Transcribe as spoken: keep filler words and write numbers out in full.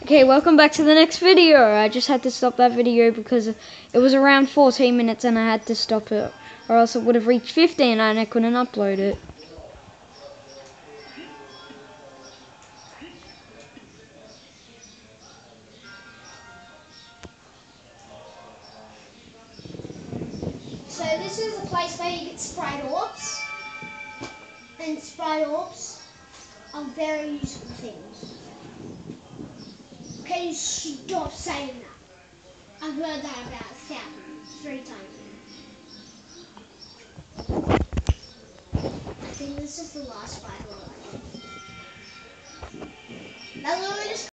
Okay, welcome back to the next video. I just had to stop that video because it was around fourteen minutes and I had to stop it, or else it would have reached fifteen and I couldn't upload it. So this is a place where you get sprite orbs, and sprite orbs are very useful things. Can you stop saying that? I've heard that about a thousand, three times. I think this is the last sprite orb. Now let me just